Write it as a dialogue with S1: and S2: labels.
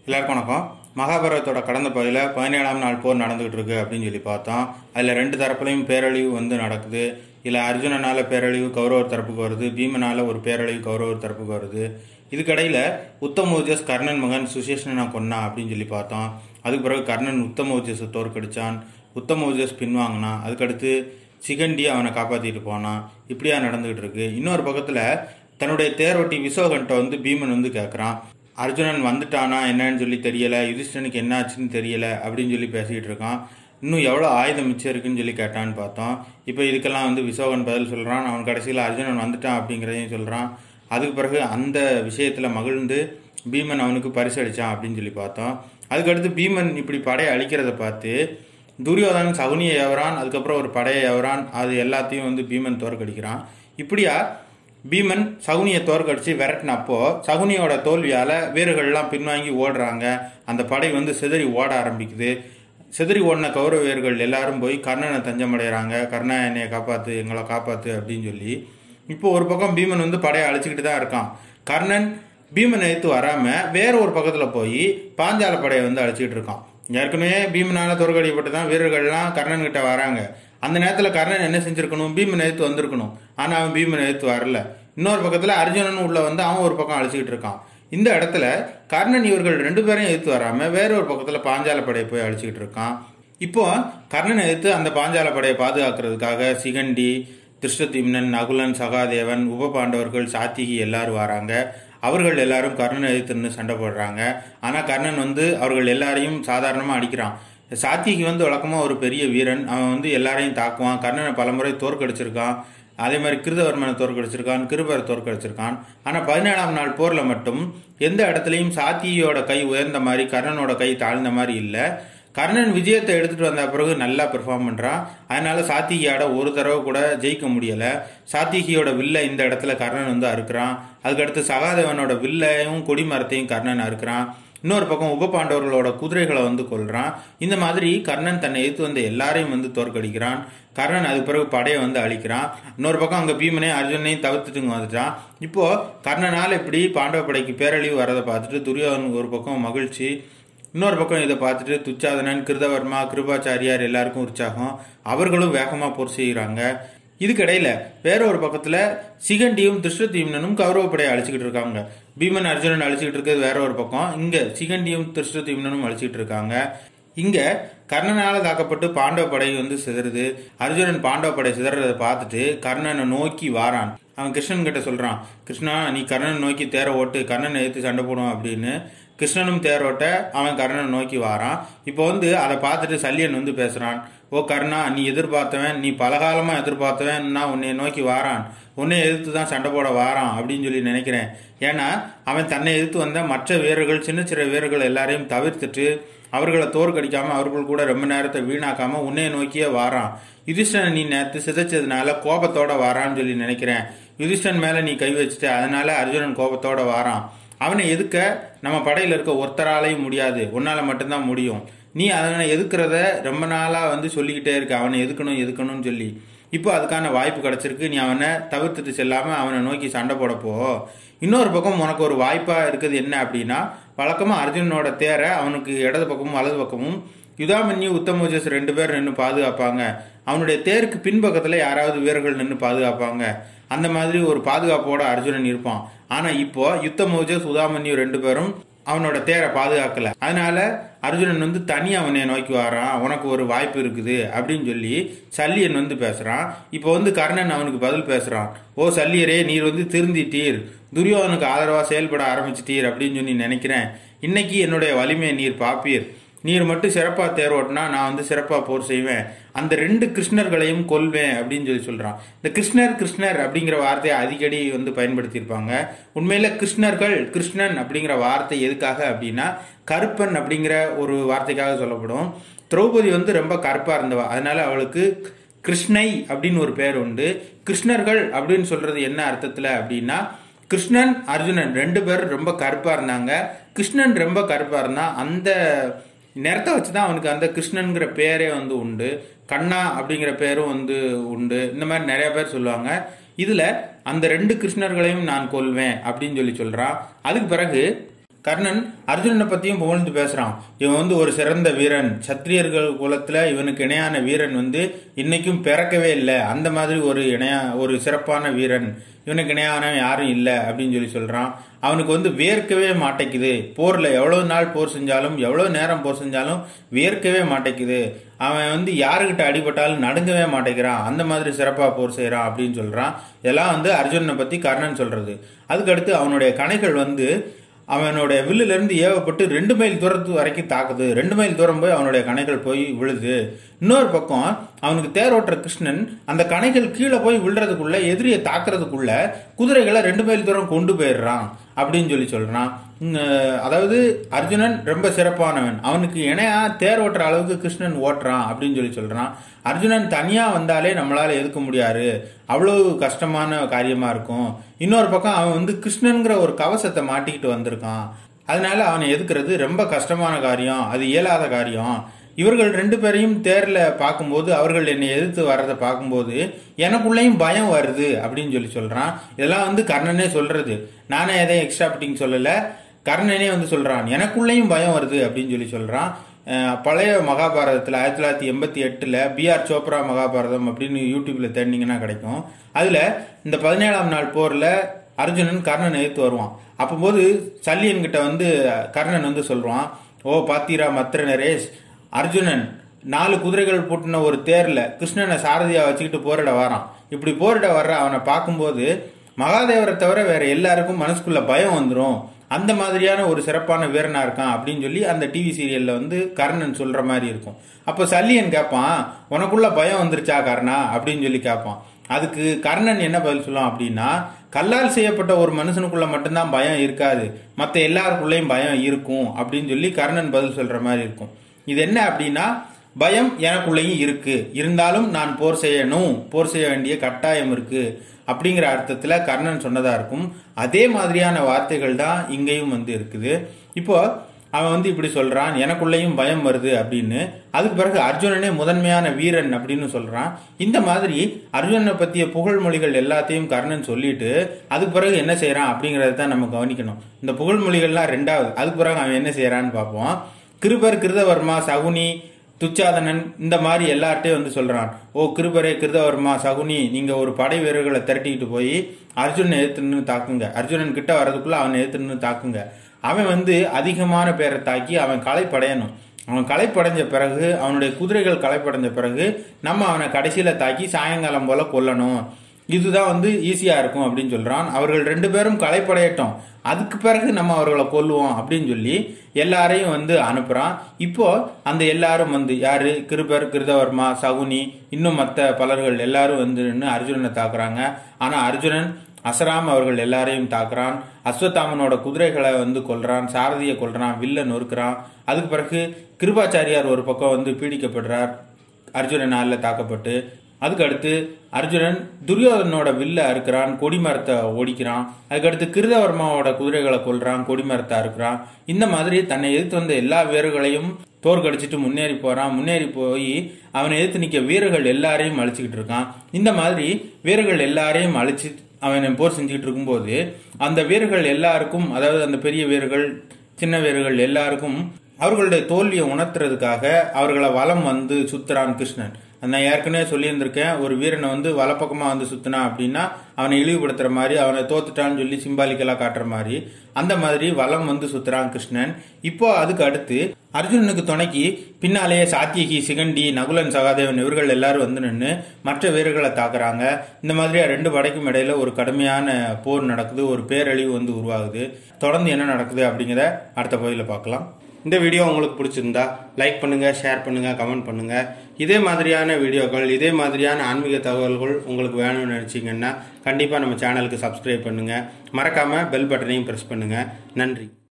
S1: எல்லாருக்கும் வணக்கம். மகாபாரதத்தோட கடந்த பகுதியில் 17ஆம் நாள் போர் நடந்துகிட்டு இருக்கு அப்படின்னு சொல்லி பார்த்தோம். அதில் ரெண்டு தரப்புலையும் பேரழிவு நடக்குது. இல்லை அர்ஜுனனால பேரழிவு கௌரவர் தரப்புக்கு வருது, பீமனால ஒரு பேரழிவு கௌரவர் தரப்புக்கு வருது. இதுக்கடையில் உத்தமௌஜஸ் கர்ணன் மகன் சுசேஷனை கொன்னா அப்படின்னு சொல்லி பார்த்தோம். அதுக்கு பிறகு கர்ணன் உத்தமௌஜஸை தோற்கடிச்சான். உத்தமௌஜஸ் பின்வாங்கினான். அதுக்கடுத்து சிகண்டி அவனை காப்பாற்றிட்டு போனான். இப்படியா நடந்துகிட்டு இருக்கு. இன்னொரு பக்கத்தில் தன்னுடைய தேரோட்டி விசோகன்ட்ட பீமன் கேட்குறான், அர்ஜுனன் வந்துட்டானா என்னன்னு சொல்லி தெரியல, யுதிஷ்டனுக்கு என்ன ஆச்சுன்னு தெரியல அப்படின்னு சொல்லி பேசிக்கிட்டு இருக்கான். இன்னும் எவ்வளோ ஆயுதம் மிச்சம் இருக்குன்னு சொல்லி கேட்டான்னு பார்த்தோம். இப்போ இதுக்கெல்லாம் விசோகன் பதில் சொல்கிறான். அவன் கடைசியில் அர்ஜுனன் வந்துட்டான் அப்படிங்கிறதையும் சொல்கிறான். அதுக்கு பிறகு அந்த விஷயத்தில் மகிழ்ந்து பீமன் அவனுக்கு பரிசு அளித்தான் அப்படின்னு சொல்லி பார்த்தோம். அதுக்கடுத்து பீமன் இப்படி படையை அழிக்கிறத பார்த்து துரியோதனன் சகுனியை ஏவறான். அதுக்கப்புறம் ஒரு படையை ஏவறான். அது எல்லாத்தையும் பீமன் தோற்கடிக்கிறான். இப்படியா பீமன் சகுனியை தோற்கடிச்சு விரட்டினப்போ சகுனியோட தோல்வியால் வீரர்கள்லாம் பின்வாங்கி ஓடுறாங்க. அந்த படை சிதறி ஓட ஆரம்பிக்குது. சிதறி ஓடின கௌரவ வீரர்கள் எல்லாரும் போய் கர்ணனை தஞ்சமடைகிறாங்க. கர்ணா என்னையை காப்பாற்று, எங்களை காப்பாற்று அப்படின்னு சொல்லி. இப்போ ஒரு பக்கம் பீமன் படையை அழிச்சிக்கிட்டு தான் இருக்கான். கர்ணன் பீமனை எடுத்து வராமல் வேற ஒரு பக்கத்தில் போய் பாஞ்சால படையை அழிச்சிக்கிட்டு இருக்கான். ஏற்கனவே பீமனால் தோற்கடிக்கப்பட்டு தான் வீரர்கள்லாம் கர்ணன் கிட்ட வராங்க. அந்த நேரத்தில் கர்ணன் என்ன செஞ்சிருக்கணும், பீமனை எடுத்து வந்திருக்கணும். ஆனால் அவன் பீமனை எடுத்து வரல. இன்னொரு பக்கத்தில் அர்ஜுனன் உள்ள அவன் ஒரு பக்கம் அழிச்சிக்கிட்டு இருக்கான். இந்த இடத்துல கர்ணன் இவர்கள் ரெண்டு பேரையும் எடுத்து வராமல் வேற ஒரு பக்கத்தில் பாஞ்சால படையை போய் அழிச்சிக்கிட்டு இருக்கான். இப்போ கர்ணனை எடுத்து அந்த பாஞ்சால படையை பாதுகாக்கிறதுக்காக சிகண்டி, திருஷ்டத்யும்னன், நகுலன், சகாதேவன், உப பாண்டவர்கள், சாத்திகி எல்லாரும் வராங்க. அவர்கள் எல்லாரும் கர்ணனை எதிர்த்துன்னு சண்டை போடுறாங்க. ஆனால் கர்ணன் அவர்கள் எல்லாரையும் சாதாரணமாக அடிக்கிறான். சாத்திகி வழக்கமாக ஒரு பெரிய வீரன். அவன் எல்லாரையும் தாக்குவான். கர்ணனை பலமுறை தோற்கடிச்சிருக்கான். அதே மாதிரி கிருதவர்மனை தோற்கடிச்சிருக்கான், கிருபரை தோற்கடிச்சிருக்கான். ஆனால் 17ஆம் நாள் போரில் மட்டும் எந்த இடத்துலையும் சாத்திகியோட கை உயர்ந்த மாதிரி கர்ணனோட கை தாழ்ந்த மாதிரி இல்லை. கர்ணன் விஜயத்தை எடுத்துட்டு வந்த பிறகு நல்லா பெர்ஃபார்ம் பண்ணுறான். அதனால சாத்திகியோட ஒரு தடவை கூட ஜெயிக்க முடியலை. சாத்திகியோட வில்லை இந்த இடத்துல கர்ணன் அறுக்கிறான். அதுக்கடுத்து சகாதேவனோட வில்லையும் கொடிமரத்தையும் கர்ணன் அறுக்கிறான். இன்னொரு பக்கம் உப பாண்டவர்களோட குதிரைகளை கொல்றான். இந்த மாதிரி கர்ணன் தன்னை எதிர்த்து வந்த எல்லாரையும் தோற்கடிக்கிறான். கர்ணன் அது பிறகு படையை அழிக்கிறான். இன்னொரு பக்கம் அங்கே பீமனையும் அர்ஜுனையும் தவிர்த்துட்டு வந்துட்டான். இப்போ கர்ணனால் இப்படி பாண்டவ படைக்கு பேரழிவு வரதை பார்த்துட்டு துரியோதனுக்கு ஒரு பக்கம் மகிழ்ச்சி, இன்னொரு பக்கம் இதை பார்த்துட்டு துச்சாதனன், கிருதவர்மா, கிருபாச்சாரியார் எல்லாருக்கும் உற்சாகம். அவர்களும் வேகமாக போர் செய்கிறாங்க. இதுக்கிடையில வேற ஒரு பக்கத்துல சிகண்டியும் திருஷ்டத்யும்னனும் கௌரவ படையை அழிச்சுக்கிட்டு இருக்காங்க. பீமன் அர்ஜுனன் அழிச்சுக்கிட்டு இருக்கிறது வேற ஒரு பக்கம். இங்க சிகண்டியும் திருஷ்டத்யும்னனும் அழிச்சுக்கிட்டு இருக்காங்க. இங்க கர்ணனால தாக்கப்பட்டு பாண்டவ படை சிதறுது. அர்ஜுனன் பாண்டவ படை சிதறதை பார்த்துட்டு கர்ணனை நோக்கி வாரான். அவன் கிருஷ்ணன் கிட்ட சொல்றான், கிருஷ்ணா நீ கர்ணனை நோக்கி தேர ஓட்டு, கர்ணனை எடுத்து சண்டை போடுவான் அப்படின்னு. கிருஷ்ணனும் தேரோட்ட அவன் கர்ணனை நோக்கி வாரான். இப்போ அதை பார்த்துட்டு சல்லியன் பேசுறான், ஓ கர்ணா நீ எதிர்பார்த்தவன், நீ பலகாலமா எதிர்பார்த்தவன், நான் உன்னை நோக்கி வாரான், உன்னை எதிர்த்து தான் சண்டை போட வாரான் அப்படின்னு சொல்லி நினைக்கிறேன். ஏன்னா அவன் தன்னை எதிர்த்து வந்த மற்ற வீரர்கள், சின்ன சின்ன வீரர்கள் எல்லாரையும் தவிர்த்துட்டு அவர்களை தோற்கடிக்காம அவர்கள் கூட ரொம்ப நேரத்தை வீணாக்காம உன்னைய நோக்கியே வாரான். யுதிஷ்டனை நீ நேற்று சிதைச்சதுனால கோபத்தோட வாரான்னு சொல்லி நினைக்கிறேன். யுதிஷ்டன் மேல நீ கை வச்சுட்ட, அதனால அர்ஜுனன் கோபத்தோட வாரான். அவனை எதுக்க நம்ம படையில இருக்க ஒருத்தராலையும் முடியாது, உன்னால மட்டும்தான் முடியும். நீ அவனை எதுக்குறத ரொம்ப நாளா சொல்லிக்கிட்டே இருக்க, அவனை எதுக்கணும்னு சொல்லி. இப்போ அதுக்கான வாய்ப்பு கிடைச்சிருக்கு. நீ அவனை தவிர்த்துட்டு செல்லாம அவனை நோக்கி சண்டை போடப்போ. இன்னொரு பக்கம் உனக்கு ஒரு வாய்ப்பா இருக்குது என்ன அப்படின்னா, வழக்கமா அர்ஜுனனோட தேர அவனுக்கு இடது பக்கமும் வலது பக்கமும் யுதாமன்யு, உத்தமௌஜஸ் ரெண்டு பேர் நின்று பாதுகாப்பாங்க. அவனுடைய தேருக்கு பின்பக்கத்துல யாராவது வீரர்கள் நின்று பாதுகாப்பாங்க. அந்த மாதிரி ஒரு பாதுகாப்போட அர்ஜுனன் இருப்பான். ஆனா இப்போ யுத்தமௌஜஸ், உதாமன்யு ரெண்டு பேரும் அவனோட தேரை பாதுகாக்கல. அதனால அர்ஜுனன் தனியா அவனை நோக்கி வரான். உனக்கு ஒரு வாய்ப்பு இருக்குது அப்படின்னு சொல்லி சல்லியன் பேசுறான். இப்போ கர்ணன் அவனுக்கு பதில் பேசுறான், ஓ சல்லியரே நீர் திருந்திட்டீர், துரியோதனுக்கு ஆதரவா செயல்பட ஆரம்பிச்சிட்டீர் அப்படின்னு சொல்லி நினைக்கிறேன். இன்னைக்கு என்னுடைய வலிமையை நீர் பாப்பீர். நீர் மட்டும் சிறப்பா தேர் ஓட்டினா நான் சிறப்பா போர் செய்வேன். அந்த ரெண்டு கிருஷ்ணர்களையும் கொல்வேன் அப்படின்னு சொல்லி சொல்றான். இந்த கிருஷ்ணர் அப்படிங்கிற வார்த்தையை அடிக்கடி பயன்படுத்தியிருப்பாங்க. உண்மையில கிருஷ்ணர்கள், கிருஷ்ணன் அப்படிங்கிற வார்த்தை எதுக்காக அப்படின்னா கருப்பன் அப்படிங்கிற ஒரு வார்த்தைக்காக சொல்லப்படும். திரௌபதி ரொம்ப கருப்பா இருந்தவா, அதனால அவளுக்கு கிருஷ்ணை அப்படின்னு ஒரு பேர் உண்டு. கிருஷ்ணர்கள் அப்படின்னு சொல்றது என்ன அர்த்தத்துல அப்படின்னா, கிருஷ்ணன் அர்ஜுனன் ரெண்டு பேரும் ரொம்ப கருப்பா இருந்தாங்க. கிருஷ்ணன் ரொம்ப கருப்பா இருந்தான். அந்த நிறத்தை வச்சுதான் அவனுக்கு அந்த கிருஷ்ணன்கிற பேரே உண்டு. கண்ணா அப்படிங்கிற பேரும் உண்டு. இந்த மாதிரி நிறைய பேர் சொல்லுவாங்க. இதுல அந்த ரெண்டு கிருஷ்ணர்களையும் நான் கொல்வேன் அப்படின்னு சொல்லி சொல்றான். அதுக்கு பிறகு கர்ணன் அர்ஜுனனை பத்தியும் புகழ்ந்து பேசுறான். இவன் வந்து ஒரு சிறந்த வீரன், சத்திரியர்கள் குலத்துல இவனுக்கு இணையான வீரன் வந்து இன்னைக்கும் பிறக்கவே இல்லை, அந்த மாதிரி ஒரு சிறப்பான வீரன், இவனுக்கு இணையான யாரும் இல்லை அப்படின்னு சொல்லி சொல்றான். அவனுக்கு வந்து வேர்க்கவே மாட்டேக்குது, போர்ல எவ்வளவு நாள் போர் செஞ்சாலும் எவ்வளவு நேரம் போர் செஞ்சாலும் வேர்க்கவே மாட்டேக்குது, அவன் வந்து யாருக்கிட்ட அடிபட்டாலும் நடுங்கவே மாட்டேங்கிறான், அந்த மாதிரி சிறப்பா போர் செய்யறான் அப்படின்னு சொல்றான். இதெல்லாம் வந்து அர்ஜுனனை பத்தி கர்ணன் சொல்றது. அதுக்கடுத்து அவனுடைய கணைகள் வந்து அவனுடைய வில்லுல இருந்து ஏவப்பட்டு 2 மைல் தூரத்து வரைக்கும் தாக்குது. 2 மைல் தூரம் போய் அவனுடைய கணைகள் போய் விழுது. இன்னொரு பக்கம் அவனுக்கு தேரோட்டுற கிருஷ்ணன் அந்த கணைகள் கீழே போய் விழுறதுக்குள்ள, எதிரியை தாக்குறதுக்குள்ள குதிரைகளை 2 மைல் தூரம் கொண்டு போயிடுறான் அப்படின்னு சொல்லி சொல்றான். அதாவது அர்ஜுனன் ரொம்ப சிறப்பானவன், அவனுக்கு இணையா தேர் ஓட்டுற அளவுக்கு கிருஷ்ணன் ஓட்டுறான் அப்படின்னு சொல்லி சொல்றான். அர்ஜுனன் தனியா வந்தாலே நம்மளால எதுக்க முடியாது, அவ்வளவு கஷ்டமான காரியமா இருக்கும். இன்னொரு பக்கம் அவன் வந்து கிருஷ்ணன்கிற ஒரு கவசத்தை மாட்டிக்கிட்டு வந்திருக்கான், அதனால அவனை எதுக்குறது ரொம்ப கஷ்டமான காரியம், அது இயலாத காரியம். இவர்கள் 2 பேரையும் தேர்ல பார்க்கும்போது, அவர்கள் என்னை எதிர்த்து வர்றதை பார்க்கும்போது எனக்குள்ளேயும் பயம் வருது அப்படின்னு சொல்லி சொல்றான். இதெல்லாம் வந்து கர்ணனே சொல்றது, நானே எதையும் எக்ஸ்ட்ரா பிட்டிங் சொல்லல, கர்ணனே வந்து சொல்றான், எனக்குள்ளேயும் பயம் வருது அப்படின்னு சொல்லி சொல்றான். பழைய மகாபாரதத்தில் 1988 B.R. சோப்ரா மகாபாரதம் அப்படின்னு யூடியூப்ல தேடினீங்கன்னா கிடைக்கும். அதுல இந்த 17ஆம் நாள் போர்ல அர்ஜுனன் கர்ணன் எதிர்த்து வருவான். அப்போது சல்லியன் கிட்ட வந்து கர்ணன் வந்து சொல்றான், ஓ பாத்தீரா மத்திர நரேஷ், அர்ஜுனன் 4 குதிரைகள் பூட்டின ஒரு தேர்ல கிருஷ்ணனை சாரதியா வச்சுக்கிட்டு போரிட வரான். இப்படி போரிட வர்ற அவனை பார்க்கும்போது மகாதேவரை தவிர வேற எல்லாருக்கும் மனசுக்குள்ள பயம் வந்துடும், அந்த மாதிரியான ஒரு சிறப்பான வீரனா இருக்கான் அப்படின்னு சொல்லி அந்த டிவி சீரியல்ல வந்து கர்ணன் சொல்ற மாதிரி இருக்கும். அப்போ சல்லியன் கேட்பான், உனக்குள்ள பயம் வந்துருச்சா கர்ணா அப்படின்னு சொல்லி கேட்பான். அதுக்கு கர்ணன் என்ன பதில் சொல்லுவான் அப்படின்னா, கல்லால் செய்யப்பட்ட ஒரு மனுஷனுக்குள்ள மட்டும்தான் பயம் இருக்காது, மற்ற எல்லாருக்குள்ளேயும் பயம் இருக்கும் அப்படின்னு சொல்லி கர்ணன் பதில் சொல்ற மாதிரி இருக்கும். இது என்ன அப்படின்னா, பயம் எனக்குள்ளேயும் இருக்கு, இருந்தாலும் நான் போர் செய்யணும், போர் செய்ய வேண்டிய கட்டாயம் இருக்கு அப்படிங்கிற அர்த்தத்துல கர்ணன் சொன்னதா இருக்கும். அதே மாதிரியான வார்த்தைகள் தான் இங்கேயும் வந்து இருக்குது. இப்போ அவன் வந்து இப்படி சொல்றான், எனக்குள்ளேயும் பயம் வருது அப்படின்னு. அதுக்கு பிறகு அர்ஜுனனே முதன்மையான வீரன் அப்படின்னு சொல்றான். இந்த மாதிரி அர்ஜுனனை பத்திய புகழ்மொழிகள் எல்லாத்தையும் கர்ணன் சொல்லிட்டு அதுக்கு பிறகு என்ன செய்யறான் அப்படிங்கறத தான் நம்ம கவனிக்கணும். இந்த புகழ்மொழிகள்லாம் 2வது. அதுக்கு பிறகு அவன் என்ன செய்யறான்னு பார்ப்போம். கிருபர், கிருதவர்மா, சகுனி, துச்சாதனன் இந்த மாதிரி எல்லார்ட்டையும் வந்து சொல்றான், ஓ கிருபரே, கிருதவர்மா, சகுனி, நீங்க ஒரு படை வீரர்களை திரட்டிக்கிட்டு போய் அர்ஜுனனை எதிர்த்துன்னு தாக்குங்க, அர்ஜுனன் கிட்ட வர்றதுக்குள்ள அவனை எதிர்த்துன்னு தாக்குங்க. அவன் வந்து அதிகமான பேரை தாக்கி அவன் களைப்படையணும். அவன் களைப்படைஞ்ச பிறகு, அவனுடைய குதிரைகள் களைப்படைஞ்ச பிறகு நம்ம அவனை கடைசியில தாக்கி சாயங்காலம் போல கொல்லணும், இதுதான் வந்து ஈஸியா இருக்கும் அப்படின்னு சொல்றான். அவர்கள் 2 பேரும் களைப்படையட்டும், அதுக்கு பிறகு நம்ம அவர்களை கொல்லுவோம் அப்படின்னு சொல்லி எல்லாரையும் வந்து அனுப்புறான். இப்போ அந்த எல்லாரும் வந்து யாரு, கிருபர், கிருதவர்மா, சகுனி, இன்னும் மற்ற பலர்கள் எல்லாரும் வந்து அர்ஜுனனை தாக்குறாங்க. ஆனா அர்ஜுனன் அசராம் அவர்கள் எல்லாரையும் தாக்குறான். அஸ்வத்தாமனோட குதிரைகளை வந்து கொல்றான், சாரதியை கொல்றான், வில்ல நொறுக்கிறான். அதுக்கு பிறகு கிருபாச்சாரியார் ஒரு பக்கம் வந்து பீடிக்கப்படுறார் அர்ஜுனனால தாக்கப்பட்டு. அதுக்கு அடுத்து அர்ஜுனன் துரியோதனோட வில்ல அறுக்கிறான், கொடிமரத்தை ஓடிக்கிறான். அதுக்கடுத்து கிருதவர்மாவோட குதிரைகளை கொல்றான், கொடிமரத்தை அறுக்கிறான். இந்த மாதிரி தன்னை எதிர்த்து வந்த எல்லா வீரர்களையும் தோற்கடிச்சிட்டு முன்னேறி போறான். முன்னேறி போய் அவனை எதிர்த்து நிக்க வீரர்கள் எல்லாரையும் அழிச்சுக்கிட்டு இருக்கான். இந்த மாதிரி வீரர்கள் எல்லாரையும் அழிச்சு அவனை போர் செஞ்சுக்கிட்டு இருக்கும்போது அந்த வீரர்கள் எல்லாருக்கும், அதாவது அந்த பெரிய வீரர்கள், சின்ன வீரர்கள் எல்லாருக்கும் அவர்களுடைய தோல்வியை உணர்த்துறதுக்காக அவர்களை வலம் வந்து சுத்துறான் கிருஷ்ணன். நான் ஏற்கனவே சொல்லியிருந்திருக்கேன், ஒரு வீரனை வந்து வலப்பக்கமா வந்து சுத்தினா அப்படின்னா அவனை இழிவுபடுத்துற மாதிரி, அவனை தோத்துட்டான்னு சொல்லி சிம்பாலிக்கலா காட்டுற மாதிரி, அந்த மாதிரி வலம் வந்து சுத்துறான் கிருஷ்ணன். இப்போ அதுக்கு அடுத்து அர்ஜுனனுக்கு துணைக்கு பின்னாலேயே சாத்தியகி, சிகண்டி, நகுலன், சகாதேவன் இவர்கள் எல்லாரும் வந்து நின்று மற்ற வீரர்களை தாக்குறாங்க. இந்த மாதிரியா 2 படைக்கும் இடையில ஒரு கடுமையான போர் நடக்குது, ஒரு பேரழிவு வந்து உருவாகுது. தொடர்ந்து என்ன நடக்குது அப்படிங்கிறத அடுத்த பகுதியில் பார்க்கலாம். இந்த வீடியோ உங்களுக்கு பிடிச்சிருந்தா லைக் பண்ணுங்க, ஷேர் பண்ணுங்க, கமெண்ட் பண்ணுங்க. இதே மாதிரியான வீடியோக்கள், இதே மாதிரியான ஆன்மீக தகவல்கள் உங்களுக்கு வேணும்னு நினைச்சீங்கன்னா கண்டிப்பா நம்ம சேனலுக்கு சப்ஸ்கிரைப் பண்ணுங்க. மறக்காம பெல் பட்டனையும் பிரஸ் பண்ணுங்க. நன்றி.